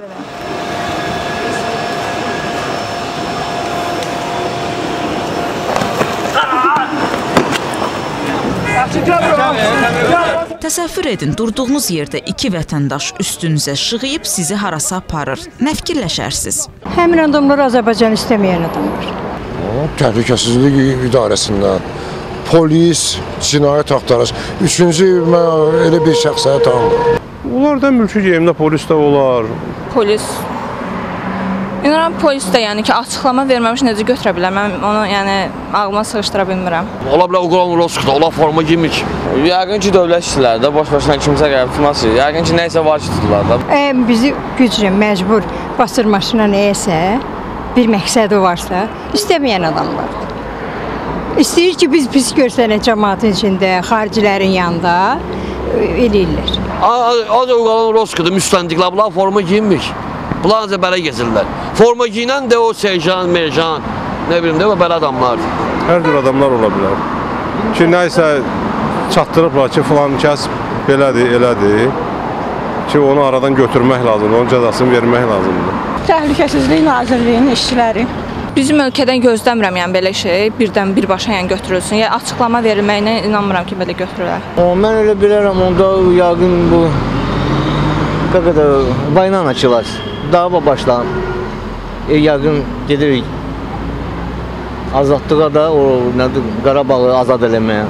Təsəvvür edin, durduğunuz yerdə iki vətəndaş üstünüzə şığıyıb sizi harasa aparır. Nə fikirləşərsiniz? Həmin adamlar Azərbaycan istəməyən adamlar. Təhlükəsizlik idarəsindən, polis, cinayət axtarış. Üçüncü, mən elə bir şəxsə tanımıram. Onlardan mülki geyimdə polis də olar. Polis. İnanıram polis də yəni ki, açıqlama verməmiş necə götürə bilər? Mən onu yəni ağlıma sığışdıra bilmirəm. Ola bilər Uqran Roskda, ola forma giymir ki. Yəqin ki, dövlət işçiləri də boş-boşuna kimsə gəlib tutmaz ki. Yəqin ki, nəysə var ki, tuturlar da. Bizi güclə məcbur basırmaşına nəyəsə, bir məqsədi varsa, istəməyən adamlardır. İstəyir ki, biz pis görsənək cəmaatın içində, xaricilərin yanında eləyirlər. Ancaq Uqran Roskda müstəndiqlər, bunlar forma giymir. Bunlar ancaq belə gezirlər. Forma giyinən də o serjan, merjan, nə bilim də o belə adamlardır. Hər cür adamlar ola bilər. Ki, nəysə çatdırıblar ki, filan kəs belədir, elədir. Ki, onu aradan götürmək lazımdır, onun cəzasını vermək lazımdır. Təhlükəsizlik Nazirliyinin işçiləri. Bizim ölkədən gözləmirəm yəni belə şey, birdən birbaşa yəni götürülsün. Yəni açıqlama verilməyinə inanmıram ki, belə götürürlər. Mən elə bilərəm, onda yəqin bu vaynan açılar. Dava başlanır. Yəqin gedirik azadlığa da, o Qarabağı azad eləməyə.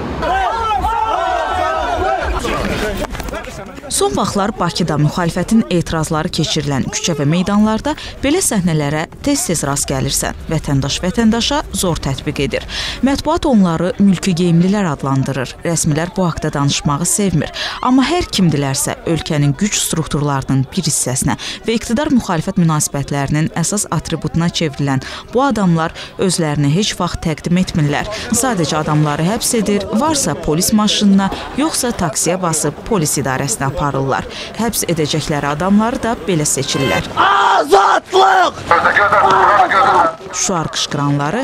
Son vaxtlar Bakıda müxalifətin etirazları keçirilən küçə və meydanlarda belə səhnələrə tez-tez rast gəlirsən. Vətəndaş vətəndaşa zor tətbiq edir. Mətbuat onları mülki geyimlilər adlandırır. Rəsmilər bu haqda danışmağı sevmir. Amma hər kimdilərsə ölkənin güc strukturlarının bir hissəsinə və iqtidar müxalifət münasibətlərinin əsas atributuna çevrilən bu adamlar özlərini heç vaxt təqdim etmirlər. Sadəcə adamları həbs edir, varsa polis maşınına, yoxsa taksiyə basıb polis idarəsinə aparırlar. Həbs edəcəkləri adamları da belə seçirlər. Azadlıq! Şuar qışqıranları,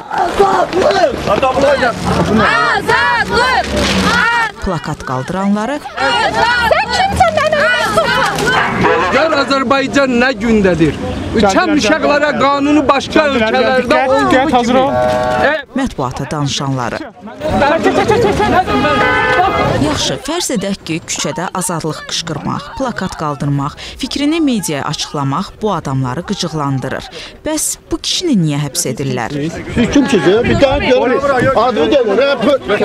Azadlıq! plakat qaldıranları, Sən kimsən mənə? Gör Azərbaycan nə gündədir. Ülkəm uşaqlara qanunu başqa ölkələrdə olduğu kimi. mətbuata danışanları. Yaxşı, fərz edək ki, küçədə azadlıq qışqırmaq, plakat qaldırmaq, fikrini mediaya açıqlamaq bu adamları qıcıqlandırır. Bəs bu kişini niyə həbs edirlər? Kim çiziyor? Bir daha görürüz. Adını görür.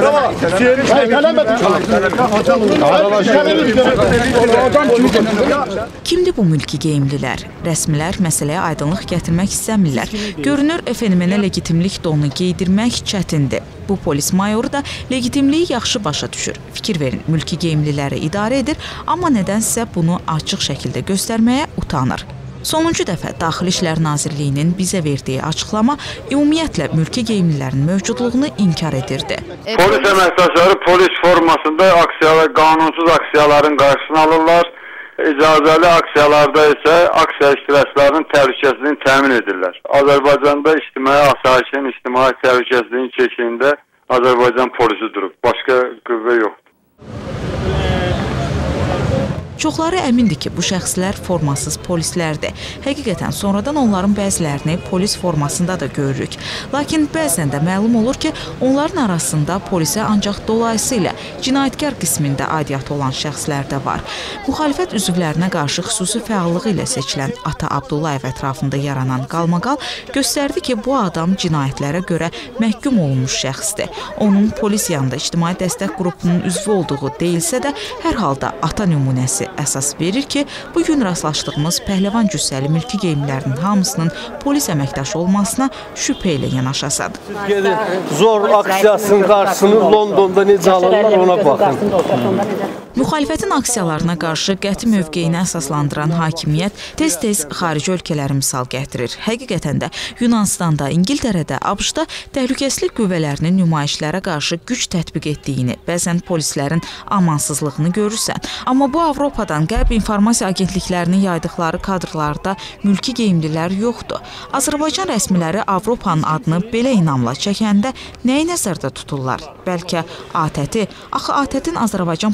Kimdir bu mülki geyimlilər? Rəsmilər məsələyə aydınlıq gətirmək istəmirlər. Görünür, fenomenə legitimlik donu geydirmək çətindir. Bu polis mayoru da legitimliyi yaxşı başa düşür. Fikir verin, mülki geyimliləri idarə edir, amma nədənsə bunu açıq şəkildə göstərməyə utanır. Sonuncu dəfə Daxili İşlər Nazirliyinin bizə verdiyi açıqlama ümumiyyətlə mülki geyimlilərin mövcudluğunu inkar edirdi. Polis əməkdaşları polis formasında aksiyalar, qanunsuz aksiyaların qarşısını alırlar. İcazəli aksiyalarda isə aksiya iştirakçılarının təhlükəsizliyini təmin edirlər. Azərbaycanda ictimai asayişin, ictimai təhlükəsizliyin keşiyində Azərbaycan polisi durub. Başqa qüvvə yoxdur. Çoxları əmindir ki, bu şəxslər formasız polislərdir. Həqiqətən sonradan onların bəzilərini polis formasında da görürük. Lakin bəzən də məlum olur ki, onların arasında polisə ancaq dolayısıyla cinayətkar qismində aidiyyatı olan şəxslər də var. Müxalifət üzvlərinə qarşı xüsusi fəallığı ilə seçilən Ata Abdullayev ətrafında yaranan qalmaqal göstərdi ki, bu adam cinayətlərə görə məhkum olunmuş şəxsdir. Onun polis yanında ictimai dəstək qrupunun üzvü olduğu deyilsə də, hər halda ata nümunəsi əsas verir ki, bugün rastlaşdığımız pəhləvan cüssəli mülki geyimlərinin hamısının polis əməkdaşı olmasına şübhə ilə yanaşasan. Zor aksiyasının qarşısını Londonda necə alırlar, ona baxın. Müxalifətin aksiyalarına qarşı qəti mövqeyini əsaslandıran hakimiyyət tez-tez xarici ölkələri misal gətirir. Həqiqətən də Yunanistanda, İngiltərədə, ABŞ-da təhlükəsizlik qüvvələrinin nümayişlərə qarşı güc tətbiq etdiyini, bəzən polislərin amansızlığını görürsən. Amma bu Avropadan Qərb informasiya agentliklərinin yaydıqları kadrlarda mülki geyimlilər yoxdur. Azərbaycan rəsmiləri Avropanın adını belə inamla çəkəndə nəyi nəzərdə tuturlar? Bəlkə ATƏT-i? Axı ATƏT-in Azərbaycan polisi ilə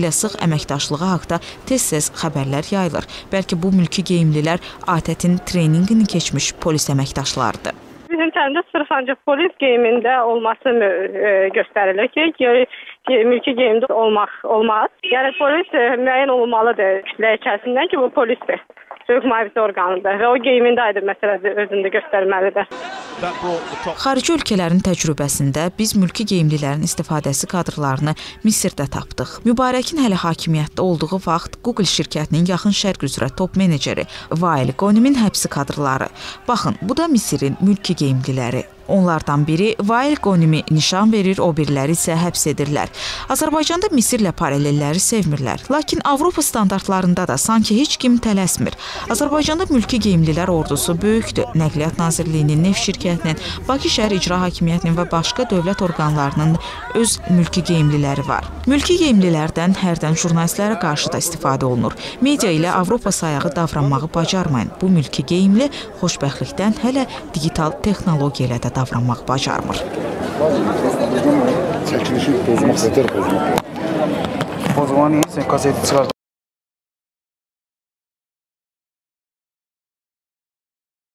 ilə sıx əməkdaşlığı haqda tez-tez xəbərlər yayılır. Bəlkə bu mülki geyimlilər ATƏT-in treninqini keçmiş polis əməkdaşlarıdır. Bizim kəndə sırf ancaq polis geyimində olması göstərilir ki, mülki geyimdə olmaz. Yəni polis müəyyən olmalıdır kütlə içərisindən ki, bu polisdir. Hüquq mühafizə orqanıdır və o geyimində aydın məsələdir, özündə göstərməlidir. Xarici ölkələrin təcrübəsində biz mülki geyimlilərin istifadəsi kadrlarını Misirdə tapdıq. Mübarəkin hələ hakimiyyətdə olduğu vaxt Google şirkətinin yaxın şərq üzrə top meneceri Vail Qonimin həbsi kadrları. Baxın, bu da Misirin mülki geyimliləri. Onlardan biri Vail Qonimi nişan verir, o biriləri isə həbs edirlər. Azərbaycanda Misirlə paralelləri sevmirlər. Lakin Avropa standartlarında da sanki heç kim tələsmir. Azərbaycanda mülki geyimlilər ordusu böyükdür. Nəqliyyat Nazirliyinin, Neft şirkətinin, Bakı şəhər icra hakimiyyətinin və başqa dövlət orqanlarının öz mülki geyimliləri var. Mülki geyimlilərdən hərdən jurnalistlərə qarşı da istifadə olunur. Media ilə Avropa sayağı davranmağı bacarmayın. Bu mülki geyimli xoşbəxtlikdən hələ digital texnologiya ilə də davranmaq bacarmır. Çəkilişi pozmaq, yeter pozmaq. Pozmanı sən kaseti çıxart.